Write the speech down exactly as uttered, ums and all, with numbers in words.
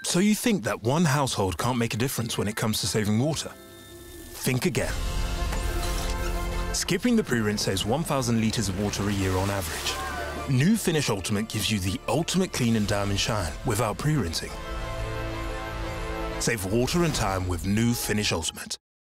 So you think that one household can't make a difference when it comes to saving water? Think again. Skipping the pre-rinse saves one thousand litres of water a year on average. New Finish Ultimate gives you the ultimate clean and diamond shine without pre-rinsing. Save water and time with New Finish Ultimate.